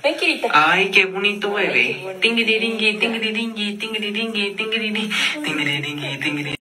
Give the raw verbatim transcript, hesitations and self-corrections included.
Ven, Kirita. Ay, qué bonito bebé. Tingiriringui, tingiriringui, tingiriringui, tingiriringui, tingiriringui, tingiriringui.